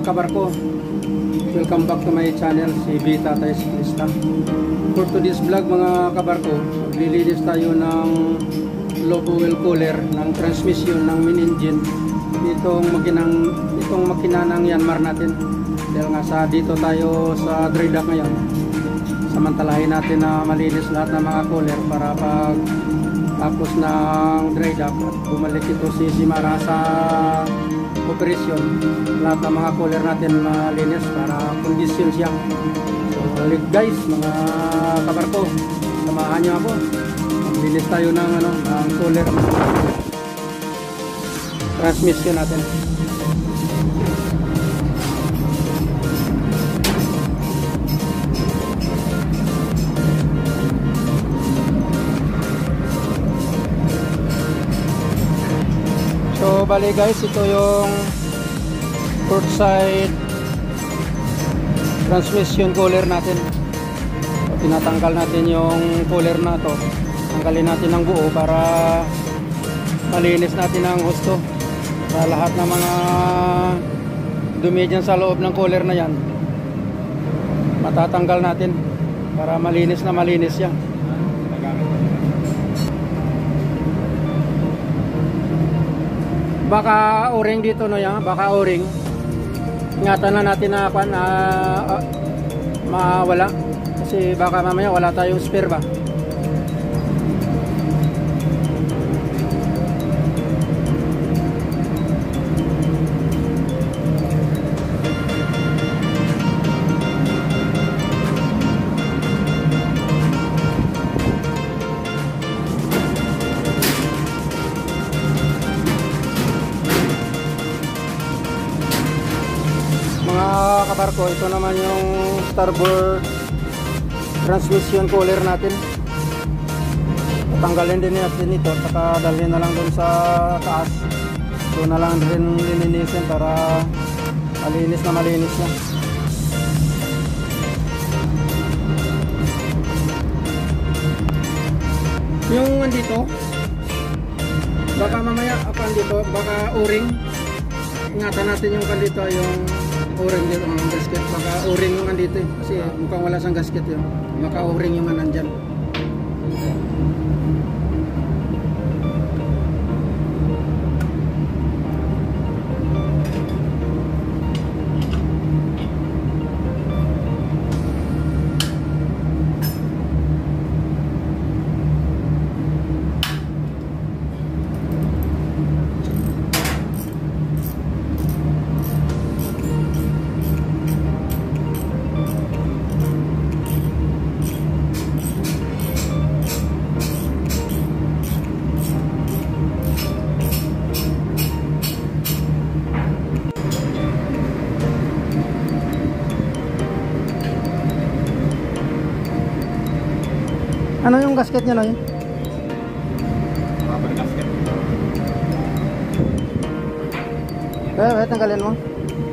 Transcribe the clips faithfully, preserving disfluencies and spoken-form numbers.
kabarko, welcome back to my channel, SeveTataySiklista. For today's vlog mga kabarko, maglilinis tayo ng low fuel cooler ng transmission ng main engine itong makinang, itong makina ng Yanmar natin. Dahil nga sa dito tayo sa dry dock ngayon, samantalahin natin na malinis lahat ng mga cooler para pag tapos ng dry dock at bumalik ito si Simara sa operasyon, lahat ng mga cooler natin malinis para kondisyon siya. So balik guys mga kabarko, samahan nyo ako, maglinis tayo ng, ano, ng cooler transmission natin. So bali guys, ito yung port side transmission cooler natin. So, tinatanggal natin yung cooler na to, tanggalin natin ng buo para malinis natin ang husto sa lahat ng mga dumi dyan sa loob ng cooler na yan. Matatanggal natin para malinis na malinis yan. Baka o-ring dito no yan, baka o-ring. Ingatan na natin na kwan na uh, uh, mawala kasi baka mamaya wala tayong spare ba. Kabarko, ito naman yung starboard transmission cooler natin. Tanggalin din natin ito, saka dalhin na lang dun sa taas. Doon na lang rin lilinisin para malinis na malinis na. Yung andito, baka mamaya apa andito, baka o-ring. Ingatan natin yung kandito, yung o-ring dito, ang gasket. Baka o-ring yung andito eh. Kasi mukhang wala sang gasket yun. Baka o-ring yung nandyan. Ano yung gasket niya na yun? Rubber gasket. Kaya, kaya tanggalin mo.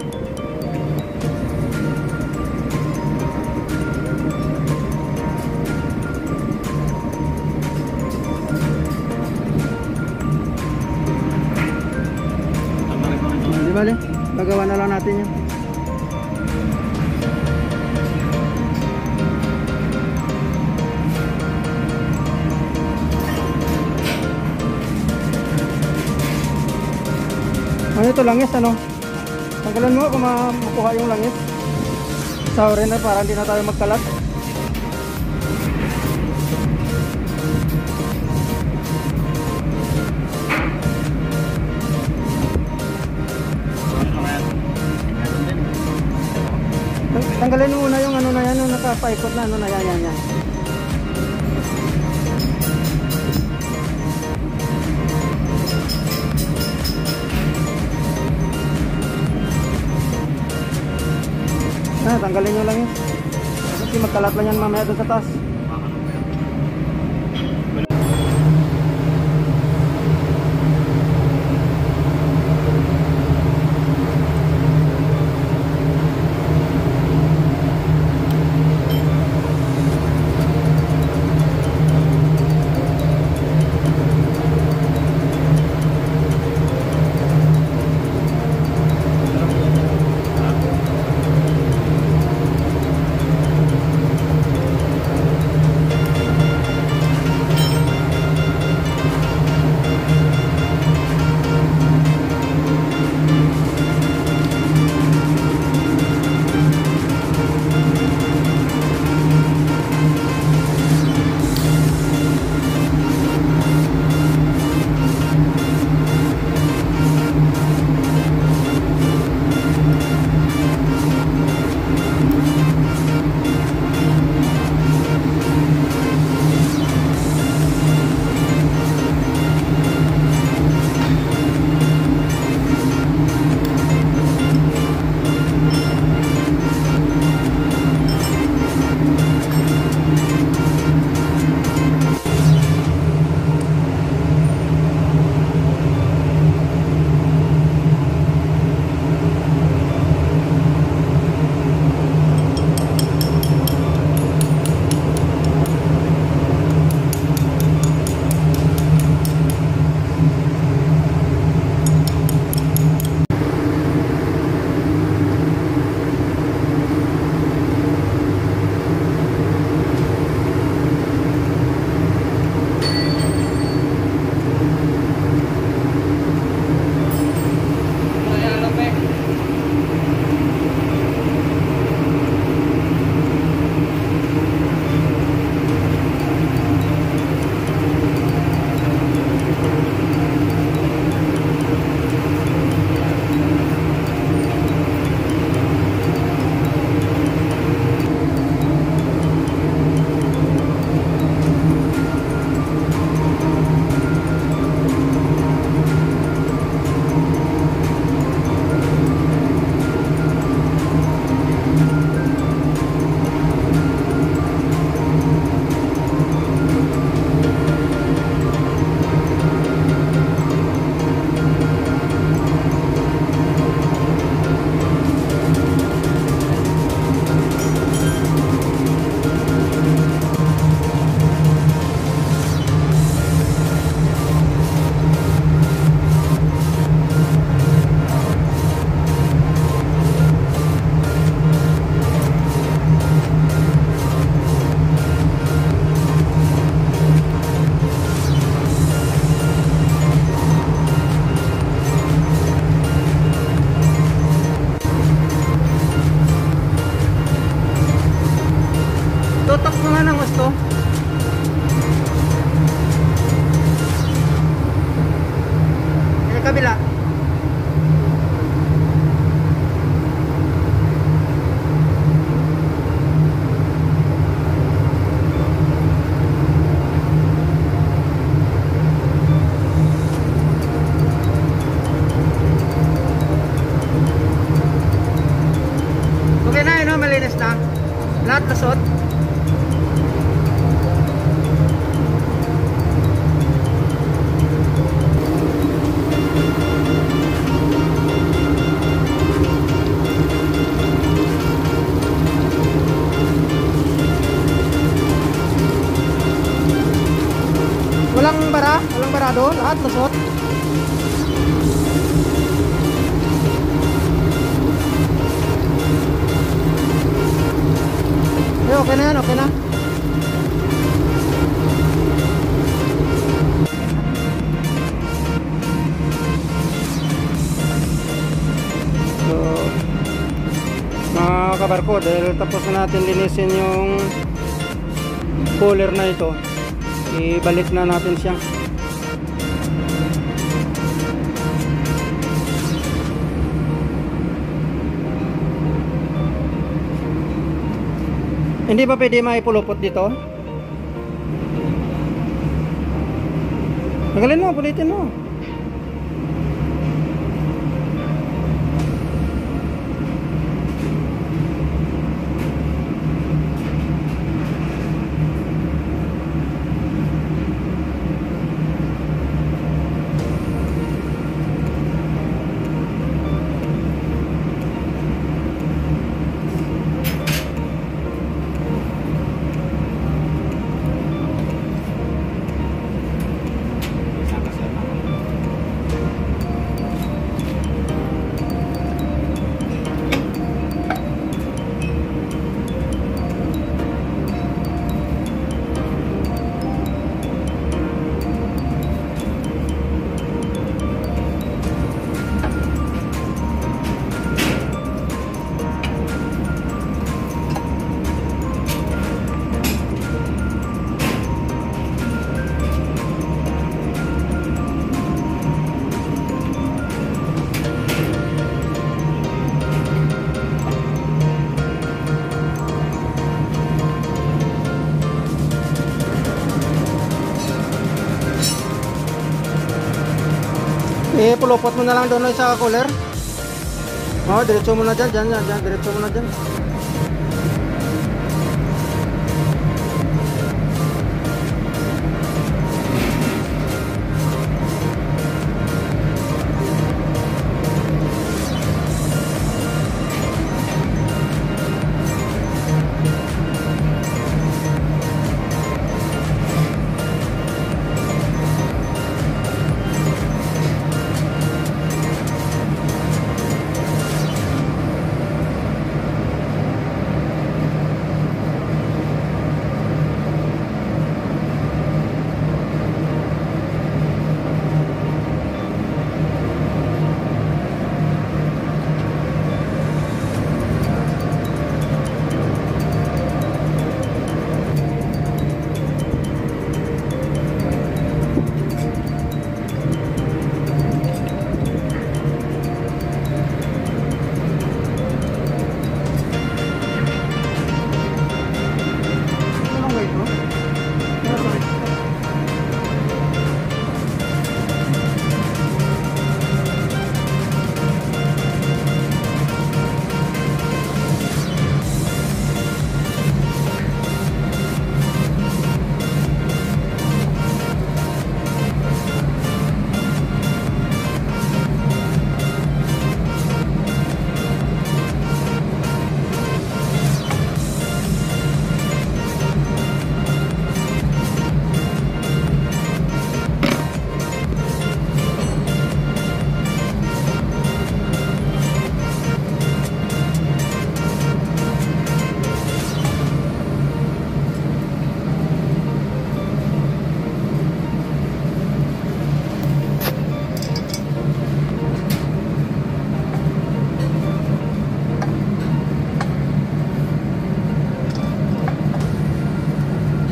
Di bali, gagawa na lang natin yun. Ano ito, langis ano? Tanggalan mo kung makuha yung langis. Sorry na para hindi na tayo magkalat. Tanggalin mo muna yung ano na yan, yung nakapaikot na ano na yan, yan, yan. Ah, tanggalin nyo lang yun. Kasi magkalat lang yan mamaya doon sa taas. Tatak mo nga ng gusto. Eh, kabila. Okay na, yun, no? Malinis na. Lahat lusot. Walang bara, walang barado, lahat lusot. Eh, okay na yan, okay na. So, mga kabarko, dahil tapos na natin linisin yung cooler na ito, ibalik na natin siya. Hindi ba pwede maipulupot dito? Tagalin mo, pulitin mo. Eh, pulupot mo na lang doon sa cooler. Oh, diretso mo na dyan, dyan, dyan, dyan, diretso mo na dyan.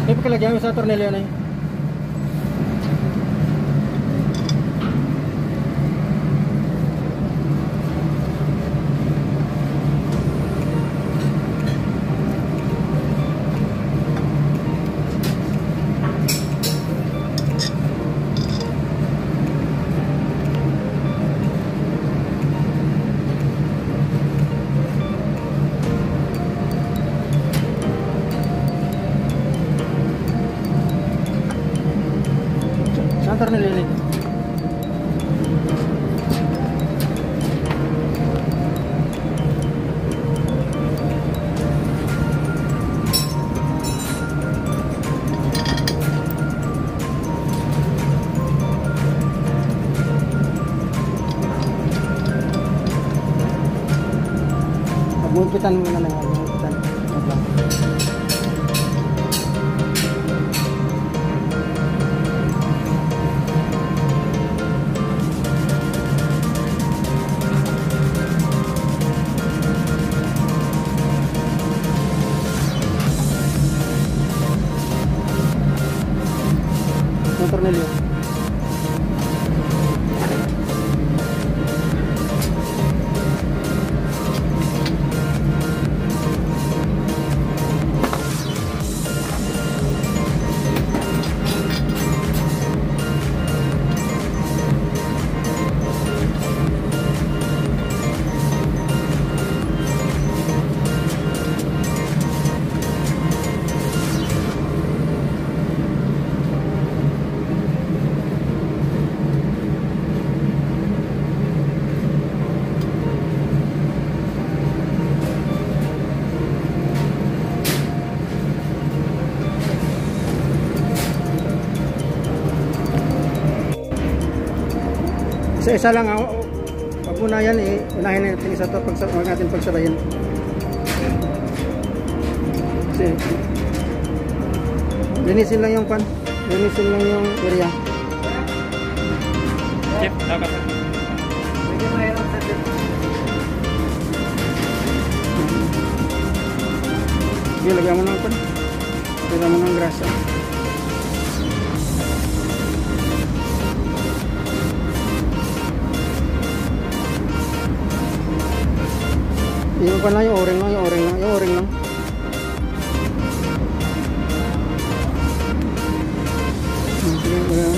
May pakalagyan mo sa tornilyo na yun. Saan tornilyo na ito? Magmupitan muna na nga, magmupitan. Yung tornilyo. Isa-isa lang ako. Pag muna yan eh, unahin natin isa to, pag huwag natin pagsabayin. Kasi linisin lang yung pan, linisin lang yung area. Chip, dapat. Sige, lagyan mo ng pan. Lagyan mo ng grasa. Yung pa lang, yung o-ring lang, yung o-ring lang, yung o-ring lang. Sige, ayan.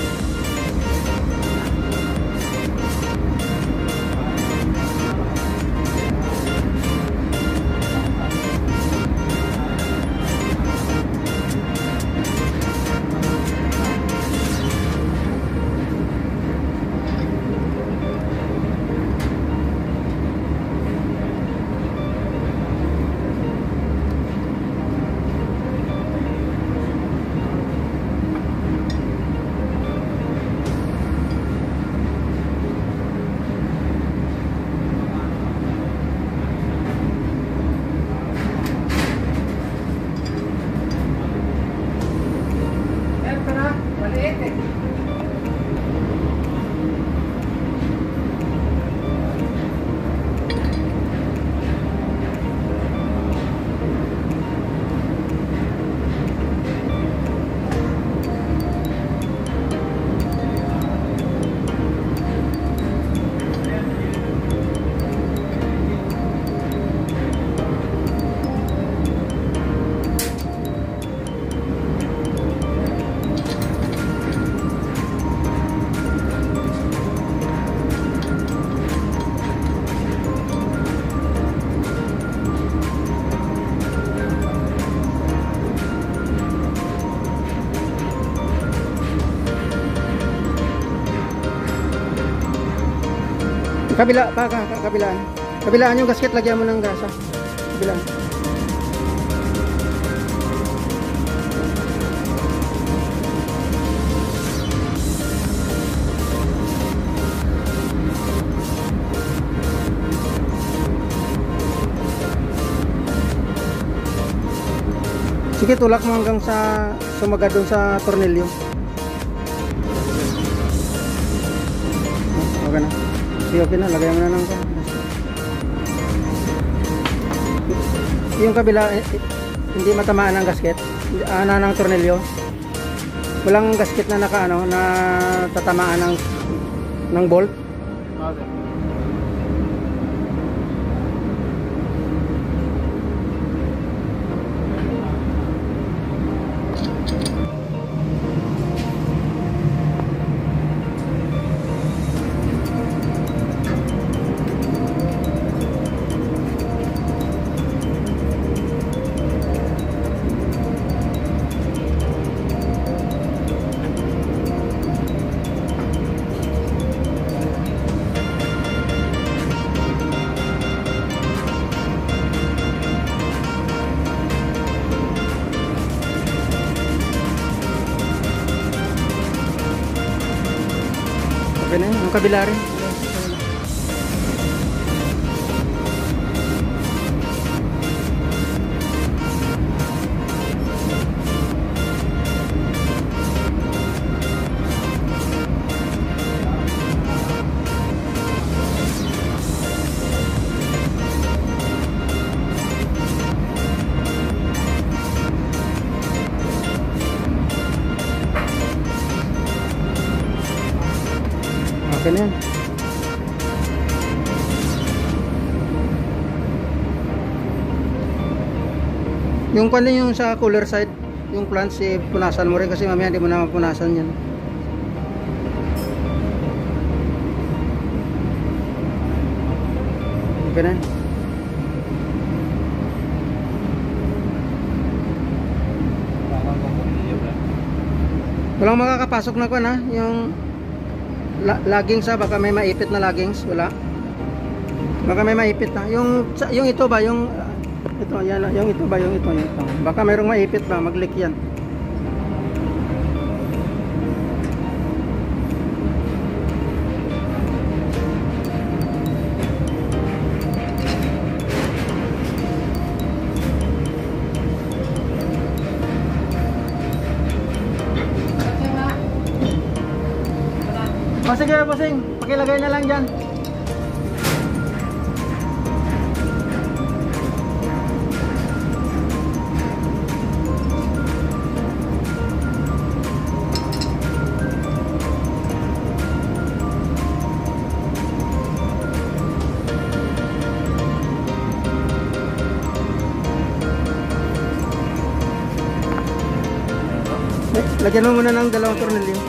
Kabila pa, ka, kabilaan. Kabilaan yung gasket, lagyan mo ng gasa. Kabilaan. Sige, tulak mo hanggang sa sumaga doon sa tornilyo. Okay na. Sige, okay na. Lagay mo na ng yung kabila, eh, hindi matamaan ang gasket. ana ng tornilyo. Walang gasket na naka ano na tatamaan ng ng bolt. Okay. Okay na yun, ang kabila rin. Okay na yan. Yung kanya yung sa cooler side, yung plants, eh, punasan mo rin kasi mamaya hindi mo na mapunasan yan. Okay na yan. Walang makakapasok na ko na yung La leggings ha, baka may maipit na leggings, wala. Baka may maipit na. Yung yung ito ba, yung ito, yan, yung ito ba, yung ito, yung ito. Baka mayroong maipit ba, mag-leak yan. O sige, bossing, pakilagay na lang dyan. Eh, lagyan mo muna ng dalawang tornilyo.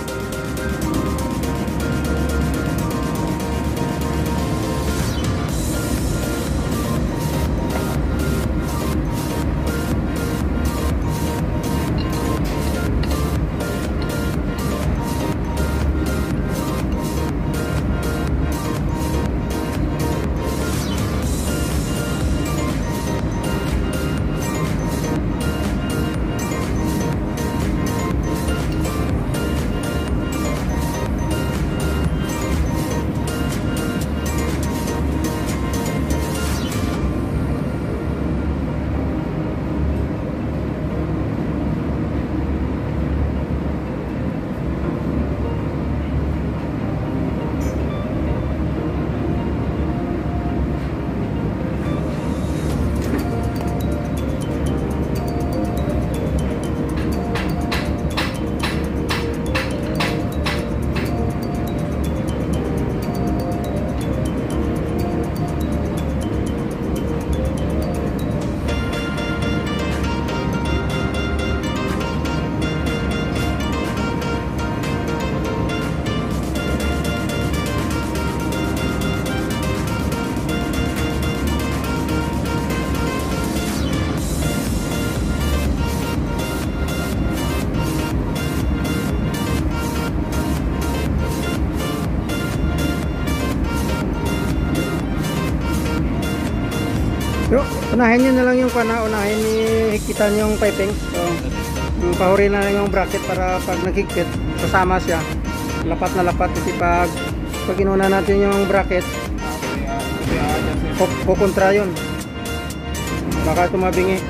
Pero unahin nyo na lang yung pana, unahin ni hikitan yung piping. So, yung pahurin na lang yung bracket para pag naghigpit, kasama siya. Lapat na lapat kasi pag pag inuna natin yung bracket, kukontra yun. Baka tumabingi.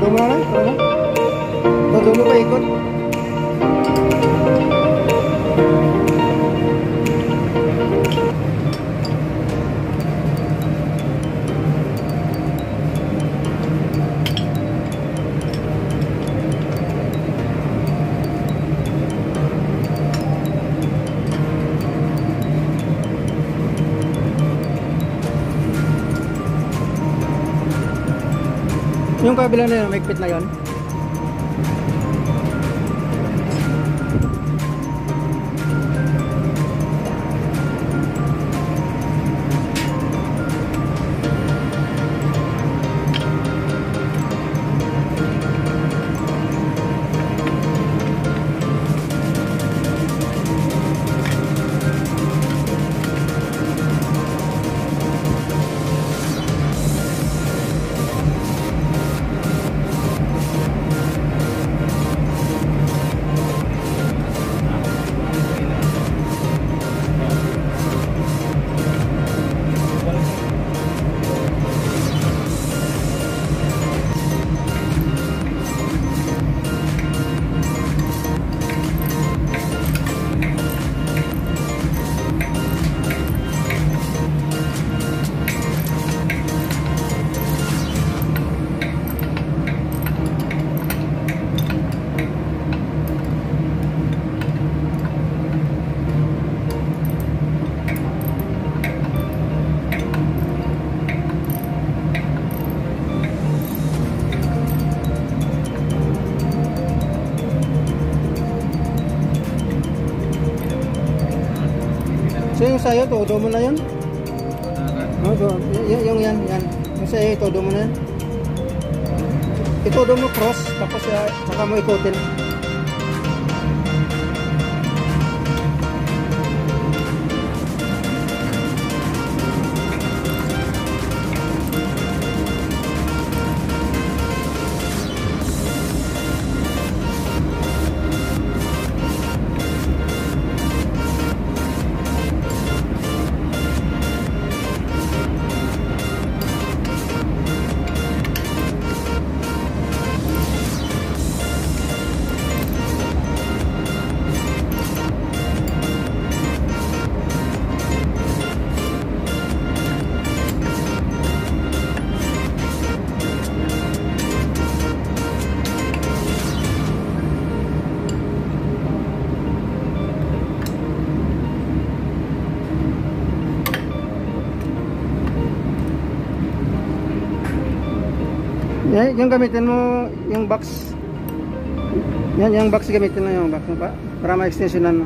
Todo mo na lang? Todo mo? Todo mo pa ikot? Yung kabila na yun, mahigpit na yun. So yung sa'yo, todo mo na yun? No, do, y yung yan, yan. Yung sa'yo, todo mo na yan? Itodo mo cross, tapos uh, saka mo ikutin. Yan, yung gamitin mo yung box. Yan, yung box gamitin mo yung box mo pa para ma-extensionan mo.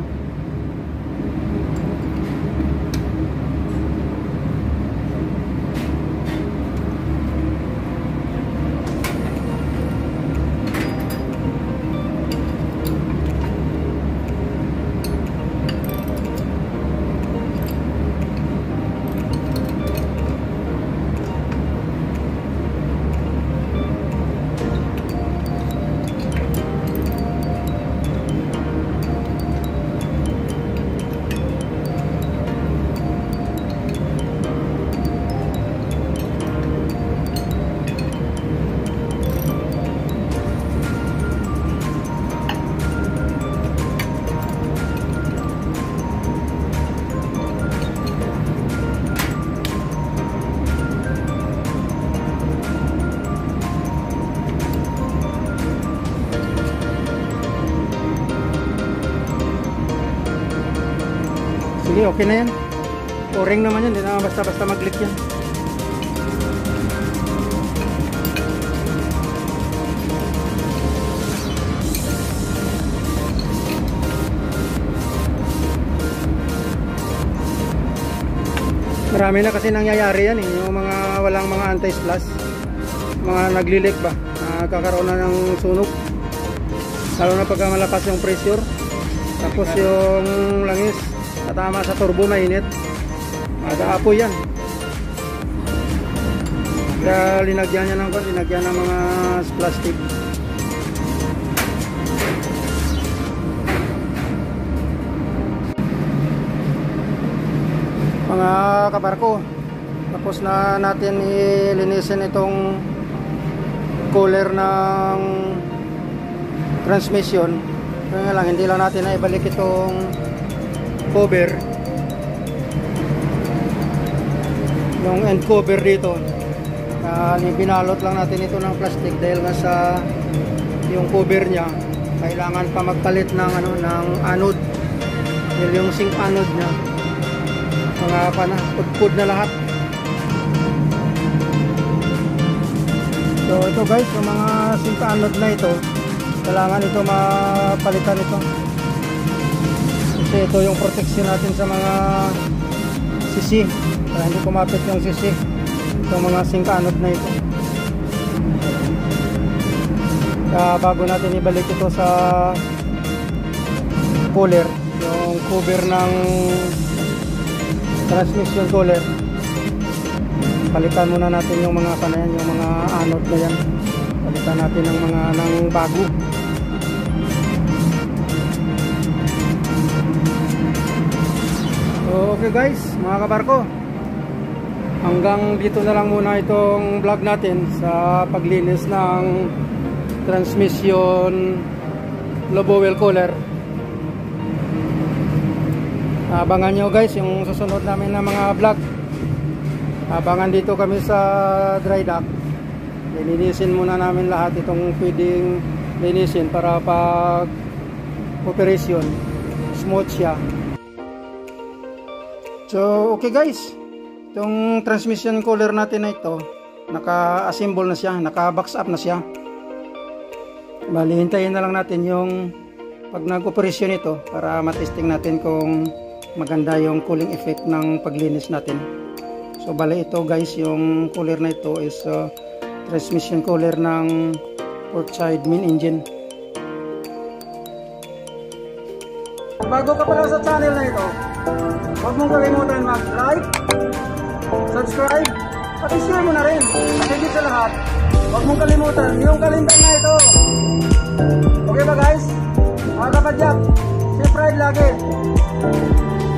Sige, okay na yan. O-ring naman yan, hindi na basta-basta mag-click yan. Marami na kasi nangyayari yan eh, yung mga walang mga anti-splash, mga nagli-leak ba, nakakaroon na ng sunog, lalo na pagka malakas yung pressure, tapos yung langis tatama sa turbo mainit, mag-aapoy yan. Kaya linagyan niya ng kwan, linagyan ng mga plastic. Mga kabarko, tapos na natin ilinisin itong cooler ng transmission. Kaya lang, hindi lang natin na ibalik itong cover, yung end cover dito. Uh, binalot lang natin ito ng plastic dahil nga sa yung cover niya kailangan pa magpalit ng ano ng anode, dahil yung sink anode niya mga pana pudpud na lahat. So ito guys, yung mga sink anode na ito kailangan ito mapalitan ito kasi ito yung protection natin sa mga sisi para hindi kumapit yung sisi itong mga sink anode na ito. Kaya bago natin ibalik ito sa cooler, yung cover ng transmission cooler, palitan muna natin yung mga kanayan, yung mga anode na yan, palitan natin ng mga ng bago. So okay guys, mga kabarko, hanggang dito na lang muna itong vlog natin sa paglinis ng transmission lobo well cooler. Abangan nyo guys yung susunod namin na mga vlog. Abangan dito kami sa dry dock. Linisin muna namin lahat itong pwedeng linisin para pag operation smooth siya. So okay guys, itong transmission cooler natin na ito naka-assemble na siya, naka-box up na siya. Bali, hintayin na lang natin yung pag nag-operasyon ito para matesting natin kung maganda yung cooling effect ng paglinis natin. So bali ito guys, yung cooler na ito is uh, transmission cooler ng port side main engine. Bago ka pala sa channel na ito, huwag mong kalimutan mag-like, subscribe, pati share mo na rin. At higit sa lahat, huwag mong kalimutan yung kalendar na ito. Okay ba guys? Mga kapadyak, safe ride lagi.